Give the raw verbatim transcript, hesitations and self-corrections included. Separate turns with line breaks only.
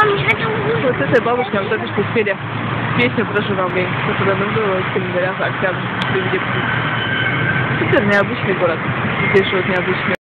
Вот этой бабушке мы только что спели песню про журавлей, которая называлась календаря за октябрь. Супер необычный город. Здесь живут необычные.